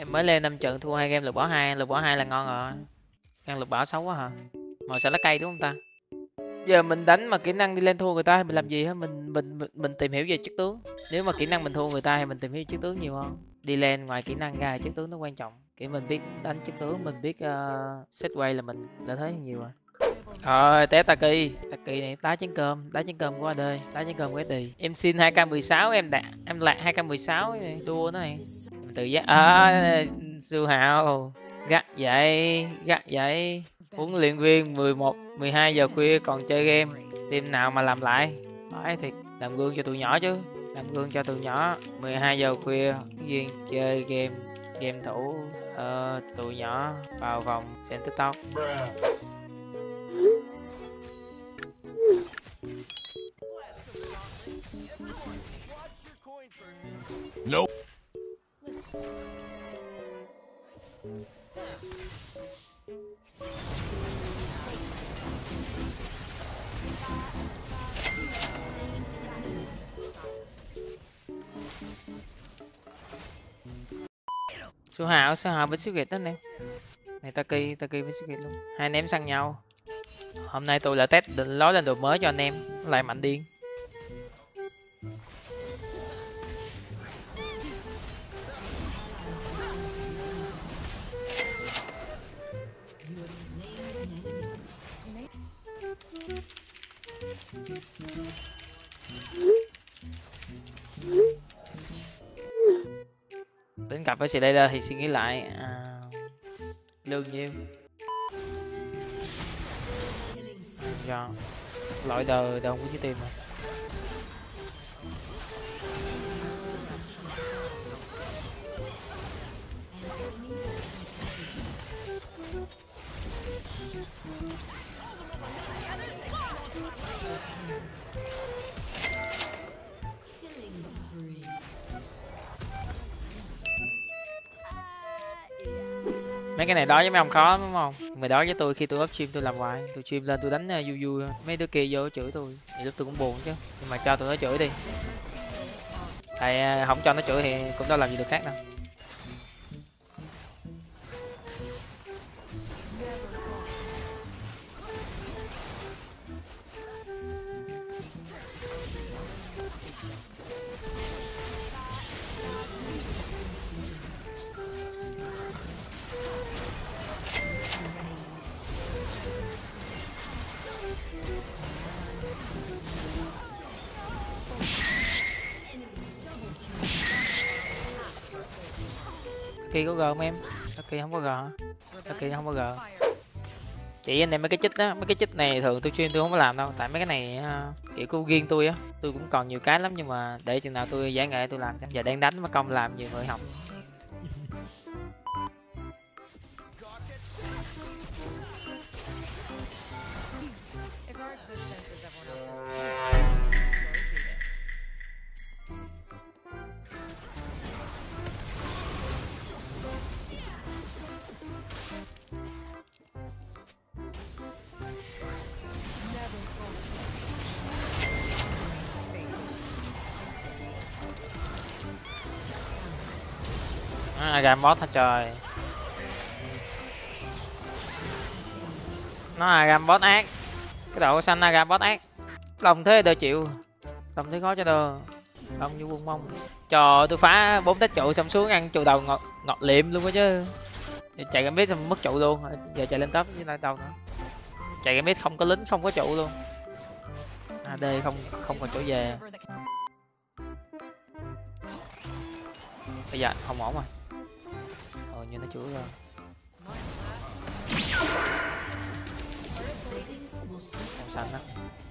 Em mới lên 5 trận thua 2 game, lượt bỏ hai là ngon rồi. Ăn lượt bỏ xấu quá hả? Màu xanh lá cây đúng không ta? Giờ mình đánh mà kỹ năng đi lên thua người ta thì mình làm gì hả? Mình tìm hiểu về chức tướng. Nếu mà kỹ năng mình thua người ta thì mình tìm hiểu chức tướng nhiều hơn. Đi lên ngoài kỹ năng ra chức tướng nó quan trọng. Kiểu mình biết đánh chức tướng, mình biết set way là mình lợi thế nhiều rồi. Rồi té Taki này đá chén cơm quá đời, đá chén cơm quá đi. Em xin 2k16 em lạc 2k16 đua nó này. Mình tự giác Su Hào gắt vậy. Huấn luyện viên 12 giờ khuya còn chơi game, team nào mà làm lại. Phải thiệt, làm gương cho tụi nhỏ chứ. Làm gương cho tụi nhỏ 12 giờ khuya riêng chơi game thủ. Tụi nhỏ vào vòng xem TikTok. Nope. Su Hào với Siêu Việt đó nè. Này Taki với Siêu Việt luôn. Hai anh em săn nhau. Hôm nay tôi là test lói lên đồ mới cho anh em, lại mạnh điên. Tính cặp với Slayer thì suy nghĩ lại lương nhiêu do loại đời đâu có chứ tim mà. Mấy cái này đó với mấy ông khó đúng không? Mày đó với tôi khi tôi up stream tôi làm hoài, tôi stream lên tôi đánh vui vui, mấy đứa kia vô chửi tôi, thì lúc tôi cũng buồn chứ, nhưng mà cho tụi nó chửi đi. Thầy không cho nó chửi thì cũng đâu làm gì được khác đâu. Taki có g không em? Taki không có g hả? Taki không có g. Chỉ anh em mấy cái chích á, mấy cái chích này thường tôi chuyên tôi không có làm đâu, tại mấy cái này kiểu của riêng tôi á, tôi cũng còn nhiều cái lắm, nhưng mà để chừng nào tôi giải nghệ tôi làm cho. Giờ đang đánh mà công làm nhiều người học. Agam bot hả trời. Nó Agam bot ác. Cái độ xanh Agam bot ác. Đồng thế đỡ chịu. Đồng thế khó cho đờ. Đồng như quân mông. Trời, tôi phá 4 tách trụ xong xuống ăn trụ đầu ngọt liệm luôn á chứ. Chạy cái biết mất trụ luôn. Giờ chạy lên top với lại đâu nữa. Chạy cái biết không có lính, không có trụ luôn. AD không còn chỗ về. Bây giờ không ổn rồi. Như nó chửi rồi. Màu xanh á.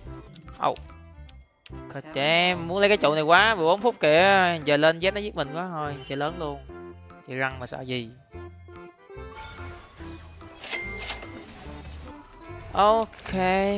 Trẻ muốn lấy cái trụ này quá, 14 phút kìa. Giờ lên Z nó giết mình quá thôi, chơi lớn luôn. Chơi răng mà sợ gì. Ok.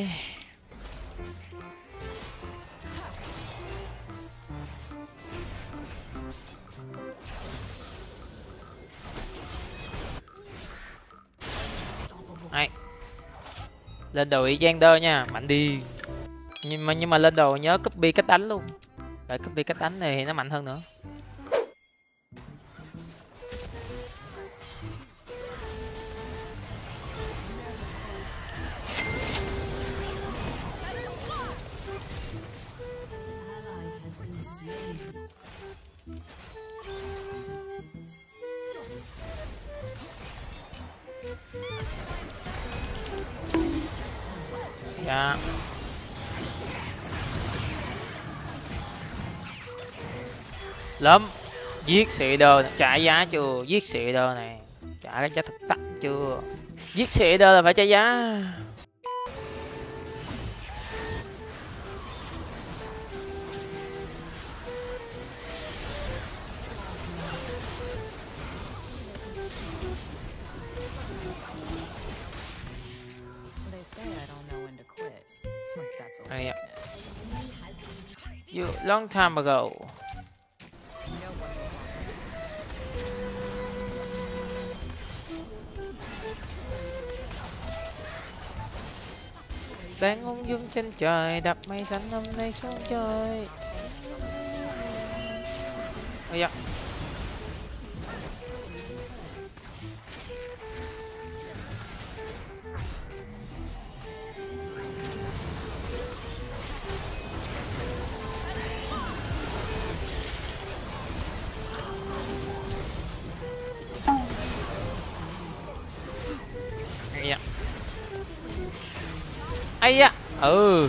Đấy. Lên đồ Evander nha, mạnh đi. Nhưng mà lên đồ nhớ copy cách đánh luôn. Tại copy cách đánh này thì nó mạnh hơn nữa. Dạ. Lắm. Giết sĩ đơ, trả giá chưa? Giết sĩ đơ này, trả cái giá thật đắt chưa? Giết sĩ đơ là phải trả giá. You long time ago. Đang ung dung trên trời, đập mây xanh hôm nay xuống chơi. Ây da. Ây da. Ây da. Ừ.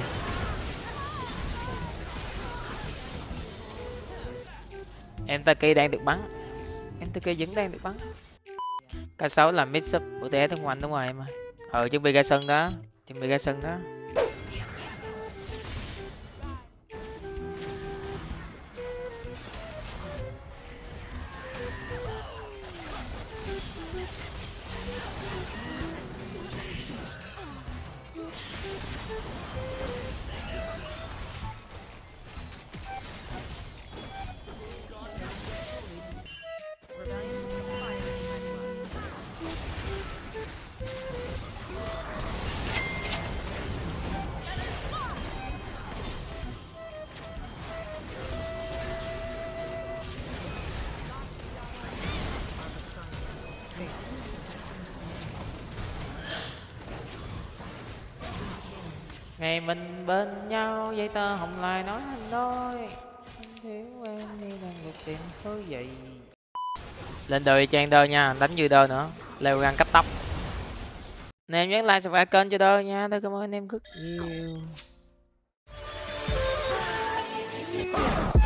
Em Taki đang được bắn. Em Taki vẫn đang được bắn. K6 là mid sub của TS Thông Hoành đúng rồi em ơi. Chuẩn bị ra sân đó. Chuẩn bị ra sân đó. Ngày mình bên nhau giấy tờ hồng lại nói anh nói anh thiếu em đi đang được tìm thứ gì. Lên đời trang đơ nha, đánh như đơ nữa, leo gan cấp tốc. Nè em nhớ like subscribe kênh cho đơ nha, tôi cảm ơn anh em rất nhiều.